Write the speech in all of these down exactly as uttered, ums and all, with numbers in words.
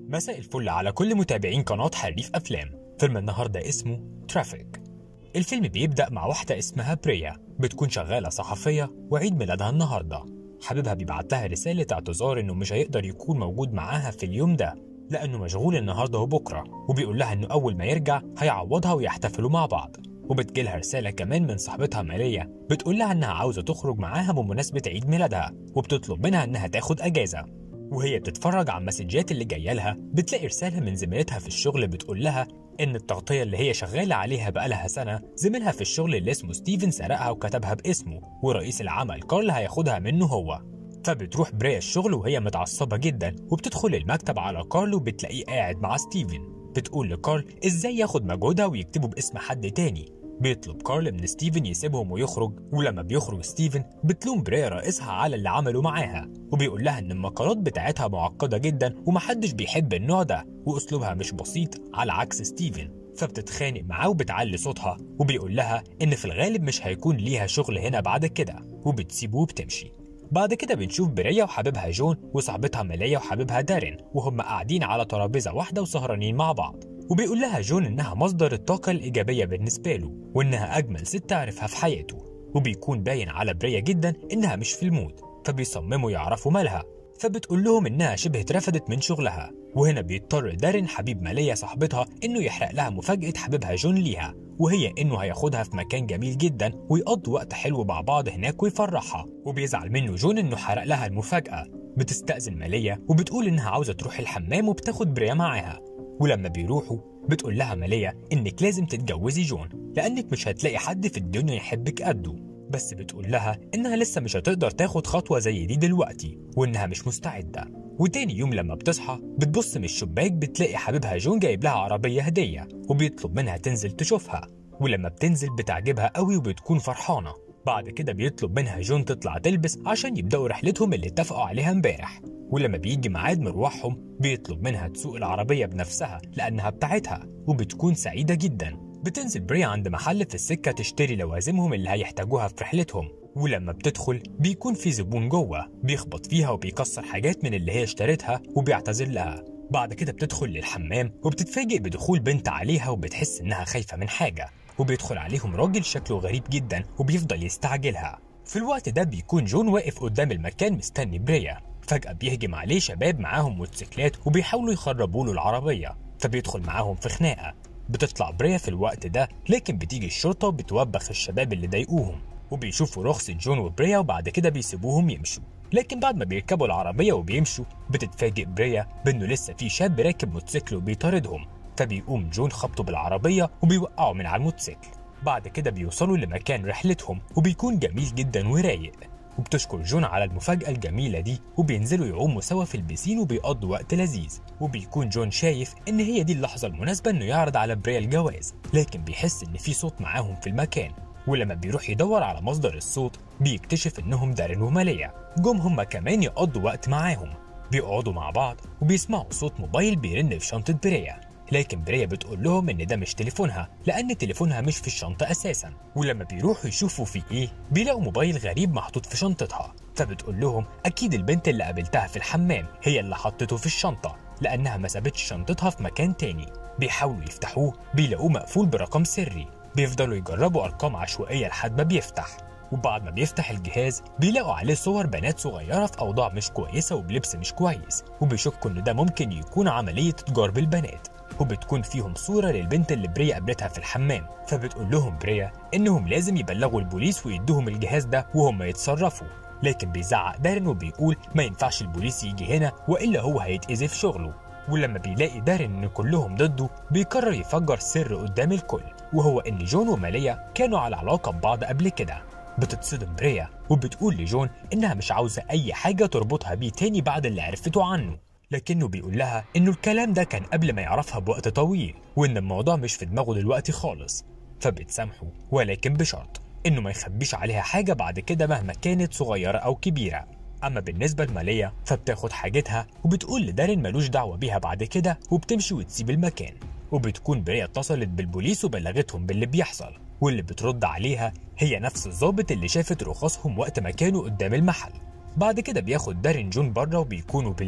مساء الفل على كل متابعين قناة حريف أفلام. فيلم النهاردة اسمه ترافيك. الفيلم بيبدأ مع واحدة اسمها بريا، بتكون شغالة صحفية وعيد ميلادها النهاردة. حبيبها بيبعت لها رسالة اعتذار إنه مش هيقدر يكون موجود معاها في اليوم ده لأنه مشغول النهاردة وبكرة، وبيقول لها إنه أول ما يرجع هيعوضها ويحتفلوا مع بعض. وبتجيلها رسالة كمان من صاحبتها مالية بتقول لها إنها عاوزة تخرج معاها بمناسبة عيد ميلادها، وبتطلب منها إنها تاخد أجازة. وهي بتتفرج على المسجات اللي جايه لها بتلاقي رساله من زميلتها في الشغل بتقول لها ان التغطيه اللي هي شغاله عليها بقالها سنه زميلها في الشغل اللي اسمه ستيفن سرقها وكتبها باسمه، ورئيس العمل كارل هياخدها منه هو. فبتروح بريا الشغل وهي متعصبه جدا، وبتدخل المكتب على كارل وبتلاقيه قاعد مع ستيفن. بتقول لكارل ازاي ياخد مجهودها ويكتبه باسم حد تاني. بيطلب كارل من ستيفن يسيبهم ويخرج، ولما بيخرج ستيفن بتلوم بريا رئيسها على اللي عمله معاها، وبيقول لها ان المقالات بتاعتها معقده جدا ومحدش بيحب النوع ده واسلوبها مش بسيط على عكس ستيفن. فبتتخانق معاه وبتعلي صوتها، وبيقول لها ان في الغالب مش هيكون ليها شغل هنا بعد كده، وبتسيبه وبتمشي. بعد كده بنشوف بريا وحبيبها جون وصاحبتها مالية وحبيبها دارين وهم قاعدين على ترابيزه واحده وسهرانين مع بعض. وبيقول لها جون انها مصدر الطاقه الايجابيه بالنسبه له، وانها اجمل ست عرفها في حياته. وبيكون باين على بريا جدا انها مش في المود، فبيصمموا يعرفوا مالها. فبتقول لهم انها شبه اترفدت من شغلها. وهنا بيضطر دارين حبيب مالية صاحبتها انه يحرق لها مفاجاه حبيبها جون ليها، وهي انه هياخدها في مكان جميل جدا ويقضوا وقت حلو مع بعض هناك ويفرحها. وبيزعل منه جون انه حرق لها المفاجاه. بتستأذن مالية وبتقول انها عاوزه تروح الحمام وبتاخد بريا معاها. ولما بيروحوا بتقول لها مالية انك لازم تتجوزي جون لانك مش هتلاقي حد في الدنيا يحبك قده. بس بتقول لها انها لسه مش هتقدر تاخد خطوه زي دي دلوقتي وانها مش مستعده. وتاني يوم لما بتصحى بتبص من الشباك بتلاقي حبيبها جون جايب لها عربيه هديه، وبيطلب منها تنزل تشوفها. ولما بتنزل بتعجبها قوي وبتكون فرحانه. بعد كده بيطلب منها جون تطلع تلبس عشان يبداوا رحلتهم اللي اتفقوا عليها امبارح. ولما بيجي ميعاد مروحهم بيطلب منها تسوق العربيه بنفسها لانها بتاعتها، وبتكون سعيده جدا. بتنزل بريا عند محل في السكه تشتري لوازمهم اللي هيحتاجوها في رحلتهم. ولما بتدخل بيكون في زبون جوه بيخبط فيها وبيكسر حاجات من اللي هي اشترتها وبيعتذر لها. بعد كده بتدخل للحمام وبتتفاجئ بدخول بنت عليها وبتحس انها خايفه من حاجه. وبيدخل عليهم راجل شكله غريب جدا وبيفضل يستعجلها. في الوقت ده بيكون جون واقف قدام المكان مستني بريا. فجأة بيهجم عليه شباب معاهم موتوسيكلات وبيحاولوا يخربوا له العربية، فبيدخل معاهم في خناقة. بتطلع بريا في الوقت ده، لكن بتيجي الشرطة وبتوبخ الشباب اللي ضايقوهم. وبيشوفوا رخصة جون وبريا وبعد كده بيسيبوهم يمشوا. لكن بعد ما بيركبوا العربية وبيمشوا بتتفاجئ بريا بانه لسه في شاب راكب موتوسيكل وبيطاردهم. فبيقوم جون خبطه بالعربية وبيوقعه من على الموتوسيكل. بعد كده بيوصلوا لمكان رحلتهم وبيكون جميل جدا ورايق. وبتشكر جون على المفاجأة الجميلة دي وبينزلوا يعوموا سوا في البسين وبيقضوا وقت لذيذ. وبيكون جون شايف ان هي دي اللحظة المناسبة انه يعرض على بريا الجواز، لكن بيحس ان في صوت معاهم في المكان. ولما بيروح يدور على مصدر الصوت بيكتشف انهم دارين ومالية جم هما كمان يقضوا وقت معاهم. بيقعدوا مع بعض وبيسمعوا صوت موبايل بيرن في شنطة بريا، لكن بريا بتقول لهم ان ده مش تليفونها لان تليفونها مش في الشنطه اساسا. ولما بيروحوا يشوفوا في ايه بيلاقوا موبايل غريب محطوط في شنطتها. فبتقول لهم اكيد البنت اللي قابلتها في الحمام هي اللي حطته في الشنطه لانها ما سابتش شنطتها في مكان تاني. بيحاولوا يفتحوه بيلاقوه مقفول برقم سري. بيفضلوا يجربوا ارقام عشوائيه لحد ما بيفتح. وبعد ما بيفتح الجهاز بيلاقوا عليه صور بنات صغيره في اوضاع مش كويسه وبلبس مش كويس، وبيشكوا ان ده ممكن يكون عمليه تجار بالبنات. وبتكون فيهم صورة للبنت اللي بريا قابلتها في الحمام. فبتقول لهم بريا انهم لازم يبلغوا البوليس ويدوهم الجهاز ده وهم يتصرفوا. لكن بيزعق دارين وبيقول ما ينفعش البوليس يجي هنا والا هو هيتأذي في شغله. ولما بيلاقي دارين ان كلهم ضده بيقرر يفجر سر قدام الكل، وهو ان جون ومالية كانوا على علاقة ببعض قبل كده. بتتصدم بريا وبتقول لجون انها مش عاوزة اي حاجة تربطها بيه تاني بعد اللي عرفته عنه، لكنه بيقول لها انه الكلام ده كان قبل ما يعرفها بوقت طويل وان الموضوع مش في دماغه دلوقتي خالص. فبتسامحه ولكن بشرط انه ما يخبيش عليها حاجه بعد كده مهما كانت صغيره او كبيره. اما بالنسبه لمالية فبتاخد حاجتها وبتقول لدارين ملوش دعوه بيها بعد كده وبتمشي وتسيب المكان. وبتكون بريا اتصلت بالبوليس وبلغتهم باللي بيحصل، واللي بترد عليها هي نفس الضابط اللي شافت رخصهم وقت ما كانوا قدام المحل. بعد كده بياخد دارين جون بره وبيكونوا بالليل،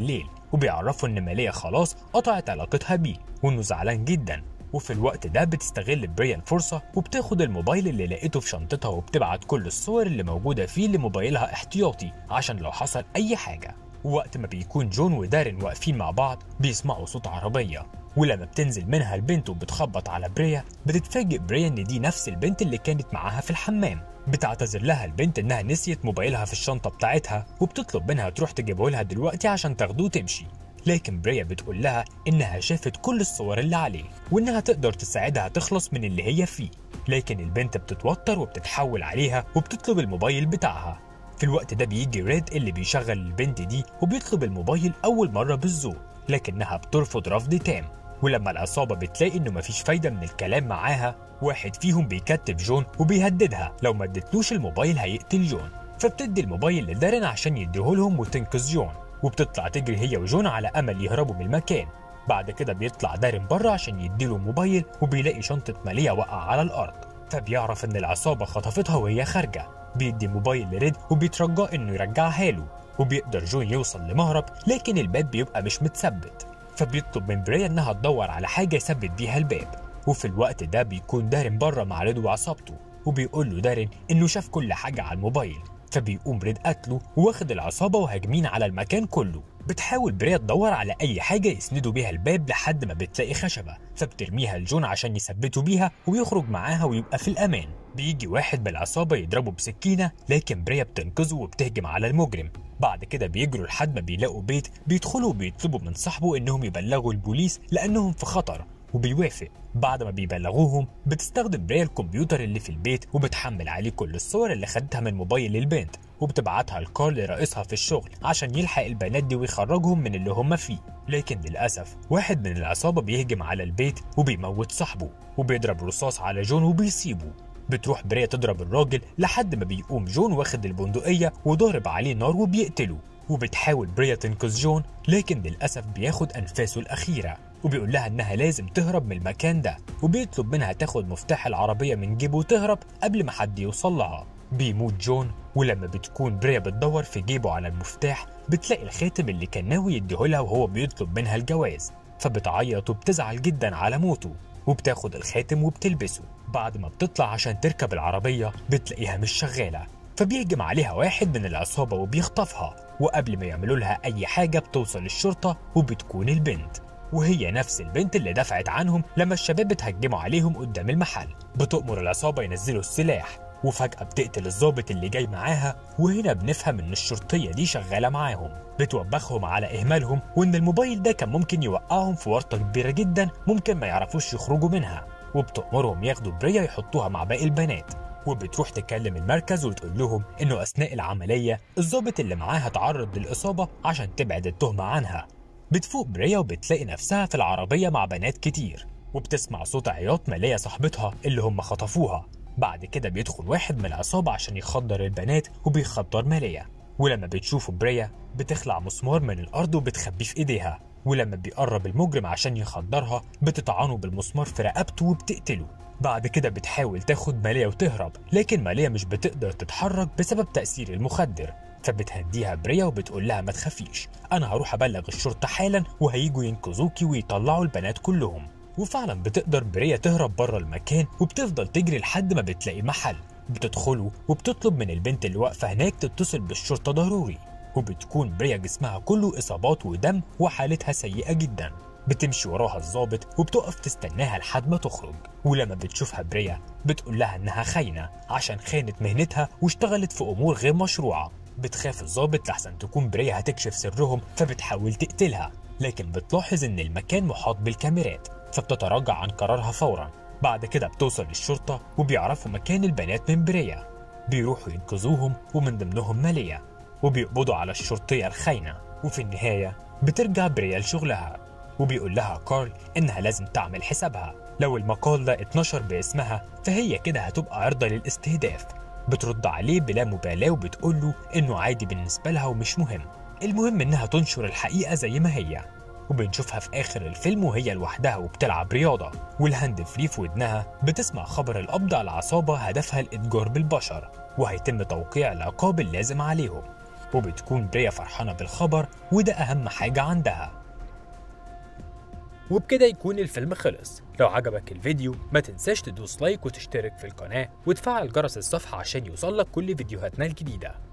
وبيعرفوا إن ماليا خلاص قطعت علاقتها بيه وإنه زعلان جدا. وفي الوقت ده بتستغل بريا الفرصة وبتاخد الموبايل اللي لقيته في شنطتها وبتبعت كل الصور اللي موجودة فيه لموبايلها احتياطي عشان لو حصل أي حاجة. ووقت ما بيكون جون ودارين واقفين مع بعض بيسمعوا صوت عربية، ولما بتنزل منها البنت وبتخبط على بريا بتتفاجئ بريا إن دي نفس البنت اللي كانت معاها في الحمام. بتعتذر لها البنت إنها نسيت موبايلها في الشنطة بتاعتها وبتطلب منها تروح تجيبه لها دلوقتي عشان تاخدوه تمشي. لكن بريا بتقول لها إنها شافت كل الصور اللي عليه وإنها تقدر تساعدها تخلص من اللي هي فيه. لكن البنت بتتوتر وبتتحول عليها وبتطلب الموبايل بتاعها. في الوقت ده بيجي ريد اللي بيشغل البنت دي وبيطلب الموبايل أول مرة بالذوق، لكنها بترفض رفض تام. ولما العصابة بتلاقي إنه مفيش فايدة من الكلام معاها، واحد فيهم بيكتب جون وبيهددها لو ما ادتلوش الموبايل هيقتل جون. فبتدي الموبايل لدارين عشان يديهولهم وتنقذ جون، وبتطلع تجري هي وجون على أمل يهربوا من المكان. بعد كده بيطلع دارين بره عشان يديله الموبايل وبيلاقي شنطة ماليا واقعة على الأرض، فبيعرف إن العصابة خطفتها وهي خارجة. بيدي الموبايل لريد وبيترجاه إنه يرجعها له، وبيقدر جون يوصل لمهرب لكن الباب بيبقى مش متثبت. فبيطلب من بريا إنها تدور على حاجة يثبت بيها الباب. وفي الوقت ده بيكون دارين بره مع ريد وعصابته، وبيقول له دارين إنه شاف كل حاجة على الموبايل. فبيقوم ريد قتله وواخد العصابة وهاجمين على المكان كله. بتحاول بريا تدور على أي حاجة يسندوا بيها الباب لحد ما بتلاقي خشبة، فبترميها لجون عشان يثبتوا بيها ويخرج معاها ويبقى في الأمان. بيجي واحد بالعصابة يضربه بسكينة لكن بريا بتنقذه وبتهجم على المجرم. بعد كده بيجروا لحد ما بيلاقوا بيت، بيدخلوا وبيطلبوا من صاحبه إنهم يبلغوا البوليس لأنهم في خطر، وبيوافق. بعد ما بيبلغوهم بتستخدم بريا الكمبيوتر اللي في البيت وبتحمل عليه كل الصور اللي خدتها من موبايل البنت، وبتبعتها لكارل لرئيسها في الشغل عشان يلحق البنات دي ويخرجهم من اللي هم فيه. لكن للأسف واحد من العصابة بيهجم على البيت وبيموت صاحبه وبيضرب رصاص على جون وبيسيبه. بتروح بريا تضرب الراجل لحد ما بيقوم جون واخد البندقية وضارب عليه نار وبيقتله. وبتحاول بريا تنقذ جون لكن للأسف بياخد أنفاسه الأخيرة، وبيقول لها إنها لازم تهرب من المكان ده، وبيطلب منها تاخد مفتاح العربية من جيبه وتهرب قبل ما حد يوصل لها. بيموت جون، ولما بتكون بريا بتدور في جيبه على المفتاح بتلاقي الخاتم اللي كان ناوي يديهولها وهو بيطلب منها الجواز، فبتعيط وبتزعل جدا على موته، وبتاخد الخاتم وبتلبسه. بعد ما بتطلع عشان تركب العربية بتلاقيها مش شغالة، فبيهجم عليها واحد من العصابة وبيخطفها، وقبل ما يعملوا لها أي حاجة بتوصل الشرطة وبتكون البنت، وهي نفس البنت اللي دفعت عنهم لما الشباب بتهجموا عليهم قدام المحل. بتؤمر العصابة ينزلوا السلاح، وفجأة بتقتل الضابط اللي جاي معاها. وهنا بنفهم إن الشرطية دي شغالة معاهم، بتوبخهم على إهمالهم وإن الموبايل ده كان ممكن يوقعهم في ورطة كبيرة جدا ممكن ما يعرفوش يخرجوا منها. وبتأمرهم ياخدوا بريا يحطوها مع باقي البنات، وبتروح تكلم المركز وتقول لهم إنه أثناء العملية الضابط اللي معاها تعرض للإصابة عشان تبعد التهمة عنها. بتفوق بريا وبتلاقي نفسها في العربية مع بنات كتير، وبتسمع صوت عياط ماليا صاحبتها اللي هم خطفوها. بعد كده بيدخل واحد من العصابة عشان يخدر البنات وبيخدر ماليا، ولما بتشوفه بريا بتخلع مسمار من الأرض وبتخبيه في إيديها، ولما بيقرب المجرم عشان يخدرها بتطعنه بالمسمار في رقبته وبتقتله. بعد كده بتحاول تاخد ماليا وتهرب، لكن ماليا مش بتقدر تتحرك بسبب تأثير المخدر، فبتهديها بريا وبتقول لها ما تخافيش، أنا هروح أبلغ الشرطة حالا وهيجوا ينقذوكي ويطلعوا البنات كلهم. وفعلا بتقدر بريا تهرب بره المكان، وبتفضل تجري لحد ما بتلاقي محل بتدخله، وبتطلب من البنت اللي واقفة هناك تتصل بالشرطة ضروري. وبتكون بريا جسمها كله إصابات ودم وحالتها سيئة جدا. بتمشي وراها الضابط وبتقف تستناها لحد ما تخرج، ولما بتشوفها بريا بتقول لها إنها خاينة عشان خانت مهنتها واشتغلت في أمور غير مشروعة. بتخاف الضابط لحسن تكون بريا هتكشف سرهم، فبتحاول تقتلها، لكن بتلاحظ إن المكان محاط بالكاميرات، فبتتراجع عن قرارها فورا. بعد كده بتوصل للشرطة وبيعرفوا مكان البنات من بريا، بيروحوا ينقذوهم ومن ضمنهم ماليا، وبيقبضوا على الشرطية الخاينة. وفي النهاية بترجع بريا لشغلها، وبيقول لها كارل إنها لازم تعمل حسابها، لو المقال ده اتنشر باسمها فهي كده هتبقى عرضة للاستهداف. بترد عليه بلا مبالاة وبتقول له إنه عادي بالنسبة لها ومش مهم، المهم إنها تنشر الحقيقة زي ما هي. وبنشوفها في آخر الفيلم وهي لوحدها وبتلعب رياضة، والهاند فري في ودنها بتسمع خبر القبض على العصابة هدفها الإتجار بالبشر، وهيتم توقيع العقاب اللازم عليهم. وبتكون بريا فرحانة بالخبر وده أهم حاجة عندها. وبكده يكون الفيلم خلص. لو عجبك الفيديو ما تنساش تدوس لايك وتشترك في القناة وتفعل جرس الصفحة عشان يوصلك كل فيديوهاتنا الجديدة.